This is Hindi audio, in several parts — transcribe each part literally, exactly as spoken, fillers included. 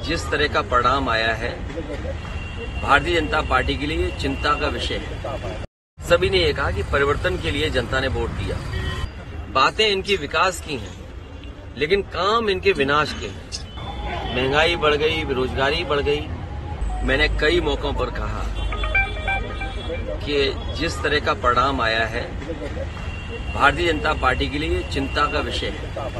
जिस तरह का परिणाम आया है भारतीय जनता पार्टी के लिए चिंता का विषय है। सभी ने ये कहा कि परिवर्तन के लिए जनता ने वोट दिया। बातें इनकी विकास की हैं, लेकिन काम इनके विनाश के हैं। महंगाई बढ़ गई, बेरोजगारी बढ़ गई। मैंने कई मौकों पर कहा कि जिस तरह का परिणाम आया है भारतीय जनता पार्टी के लिए चिंता का विषय है।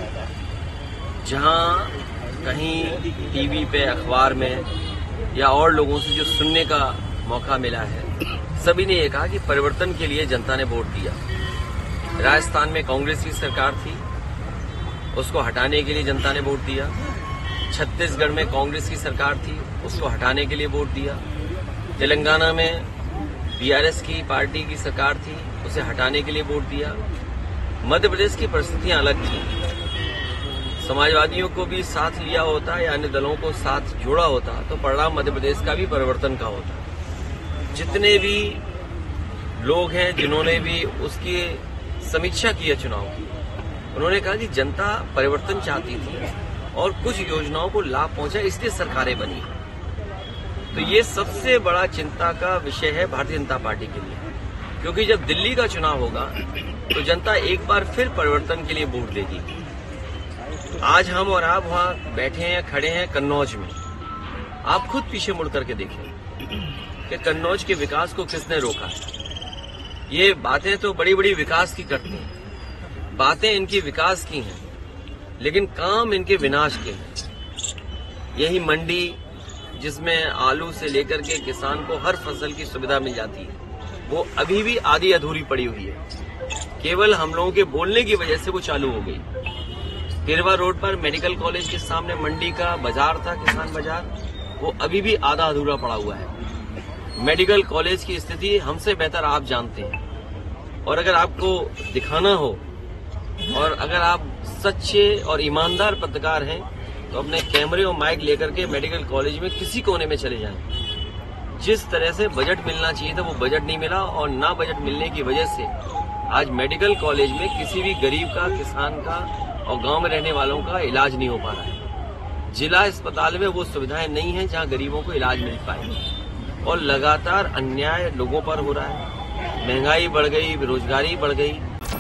जहां कहीं टीवी पे, अखबार में या और लोगों से जो सुनने का मौका मिला है, सभी ने ये कहा कि परिवर्तन के लिए जनता ने वोट दिया। राजस्थान में कांग्रेस की सरकार थी, उसको हटाने के लिए जनता ने वोट दिया। छत्तीसगढ़ में कांग्रेस की सरकार थी, उसको हटाने के लिए वोट दिया। तेलंगाना में बीआरएस की पार्टी की सरकार थी, उसे हटाने के लिए वोट दिया। मध्य प्रदेश की परिस्थितियां अलग थी। समाजवादियों को भी साथ लिया होता या अन्य दलों को साथ जोड़ा होता तो परिणाम मध्य प्रदेश का भी परिवर्तन का होता। जितने भी लोग हैं जिन्होंने भी उसकी समीक्षा की है चुनाव की, उन्होंने कहा कि जनता परिवर्तन चाहती थी और कुछ योजनाओं को लाभ पहुंचा, इसलिए सरकारें बनी। तो ये सबसे बड़ा चिंता का विषय है भारतीय जनता पार्टी के लिए, क्योंकि जब दिल्ली का चुनाव होगा तो जनता एक बार फिर परिवर्तन के लिए वोट देगी। आज हम और आप वहां बैठे हैं, खड़े हैं कन्नौज में। आप खुद पीछे मुड़ करके देखें कि कन्नौज के विकास को किसने रोका है। ये बातें तो बड़ी बड़ी विकास की करती हैं, बातें इनकी विकास की हैं, लेकिन काम इनके विनाश के हैं। यही मंडी जिसमें आलू से लेकर के किसान को हर फसल की सुविधा मिल जाती है, वो अभी भी आधी अधूरी पड़ी हुई है। केवल हम लोगों के बोलने की वजह से वो चालू हो गई। पेरवा रोड पर मेडिकल कॉलेज के सामने मंडी का बाजार था, किसान बाजार, वो अभी भी आधा अधूरा पड़ा हुआ है। मेडिकल कॉलेज की स्थिति हमसे बेहतर आप जानते हैं, और अगर आपको दिखाना हो और अगर आप सच्चे और ईमानदार पत्रकार हैं तो अपने कैमरे और माइक लेकर के मेडिकल कॉलेज में किसी कोने में चले जाएं। जिस तरह से बजट मिलना चाहिए था वो बजट नहीं मिला, और ना बजट मिलने की वजह से आज मेडिकल कॉलेज में किसी भी गरीब का, किसान का और गांव में रहने वालों का इलाज नहीं हो पा रहा है। जिला अस्पताल में वो सुविधाएं नहीं है जहां गरीबों को इलाज मिल पाए, और लगातार अन्याय लोगों पर हो रहा है। महंगाई बढ़ गई, बेरोजगारी बढ़ गई।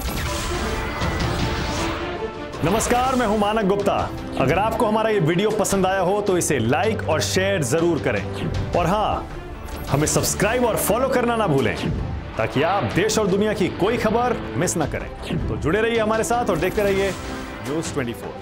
नमस्कार, मैं हूं मानक गुप्ता। अगर आपको हमारा ये वीडियो पसंद आया हो तो इसे लाइक और शेयर जरूर करें, और हां, हमें सब्सक्राइब और फॉलो करना ना भूलें ताकि आप देश और दुनिया की कोई खबर मिस ना करें। तो जुड़े रहिए हमारे साथ और देखते रहिए न्यूज़ चौबीस।